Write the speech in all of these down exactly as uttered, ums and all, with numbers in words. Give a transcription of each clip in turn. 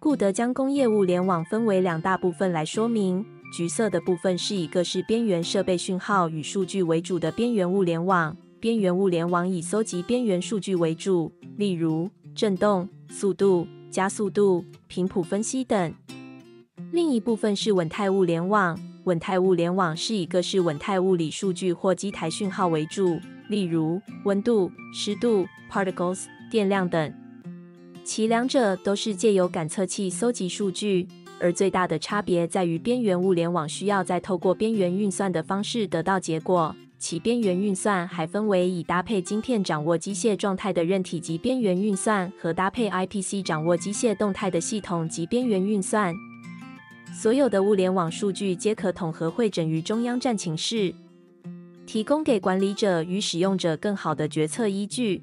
故得将工业物联网分为两大部分来说明。橘色的部分是以各式边缘设备讯号与数据为主的边缘物联网，边缘物联网以搜集边缘数据为主，例如振动、速度、加速度、频谱分析等。另一部分是稳态物联网，稳态物联网是以各式稳态物理数据或机台讯号为主，例如温度、湿度、particles、电量等。其两者都是借由感测器搜集数据，而最大的差别在于边缘物联网需要再透过边缘运算的方式得到结果，其边缘运算还分为以搭配晶片掌握机械状态的韧体及边缘运算，和搭配 I P C 掌握机械动态的系统及边缘运算。所有的物联网数据皆可统合汇整于中央战情室，提供给管理者与使用者更好的决策依据。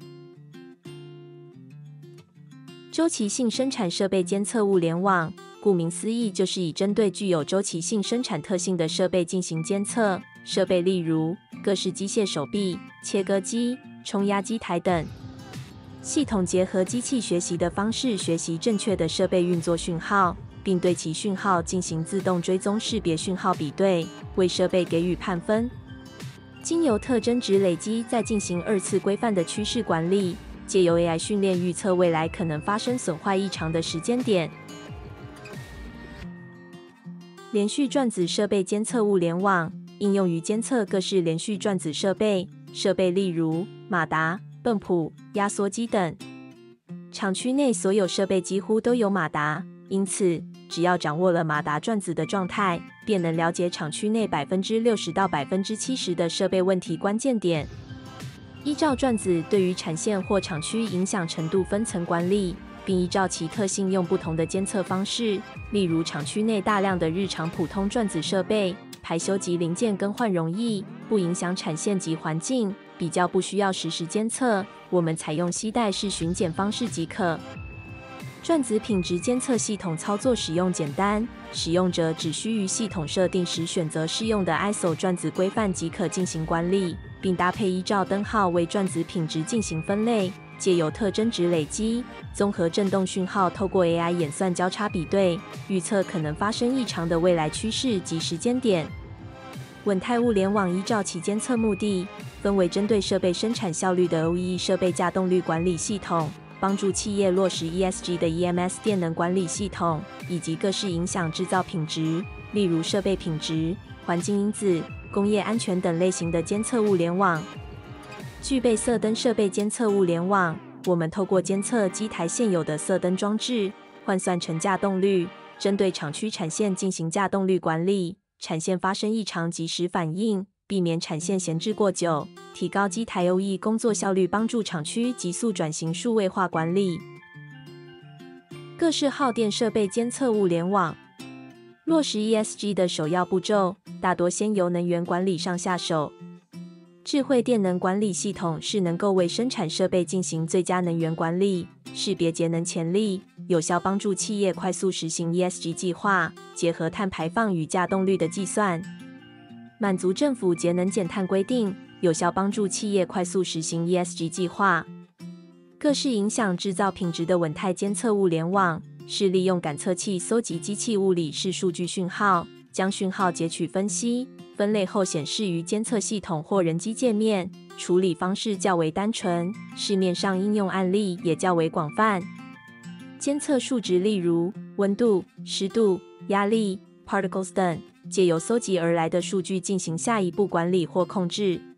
周期性生产设备监测物联网，顾名思义，就是以针对具有周期性生产特性的设备进行监测。设备例如各式机械手臂、切割机、冲压机台等。系统结合机器学习的方式学习正确的设备运作讯号，并对其讯号进行自动追踪识别讯号比对，为设备给予判分。经由特征值累积，再进行二次规范的趋势管理，借由 A I 训练预测未来可能发生损坏异常的时间点。连续转子设备监测物联网应用于监测各式连续转子设备，设备例如马达、泵谱、压缩机等。厂区内所有设备几乎都有马达，因此只要掌握了马达转子的状态，便能了解厂区内 百分之六十 到 百分之七十 的设备问题关键点。依照转子对于产线或厂区影响程度分层管理，并依照其特性用不同的监测方式，例如厂区内大量的日常普通转子设备，排修及零件更换容易，不影响产线及环境，比较不需要实时监测，我们采用携带式巡检方式即可。转子品质监测系统操作使用简单，使用者只需于系统设定时选择适用的 I S O 转子规范即可进行管理，并搭配依照灯号为转子品质进行分类，借由特征值累积、综合振动讯号，透过 A I 演算交叉比对，预测可能发生异常的未来趋势及时间点。稳态物联网依照其监测目的，分为针对设备生产效率的 O E E 设备稼动率管理系统，帮助企业落实 E S G 的 E M S 电能管理系统，以及各式影响制造品质，例如设备品质、环境因子、工业安全等类型的监测物联网。具备色灯设备监测物联网，我们透过监测机台现有的色灯装置，换算成稼动率，针对厂区产线进行稼动率管理，产线发生异常及时反应，避免产线闲置过久，提高机台 O E 工作效率，帮助厂区急速转型数位化管理。各式耗电设备监测物联网，落实 E S G 的首要步骤，大多先由能源管理上下手。智慧电能管理系统是能够为生产设备进行最佳能源管理，识别节能潜力，有效帮助企业快速实行 E S G 计划，结合碳排放与稼动率的计算，满足政府节能减碳规定，有效帮助企业快速实行 E S G 计划。各式影响制造品质的稳态监测物联网，是利用感测器搜集机器物理式数据讯号，将讯号截取分析、分类后显示于监测系统或人机界面，处理方式较为单纯，市面上应用案例也较为广泛。监测数值例如温度、湿度、压力、particles 等，借由搜集而来的数据进行下一步管理或控制。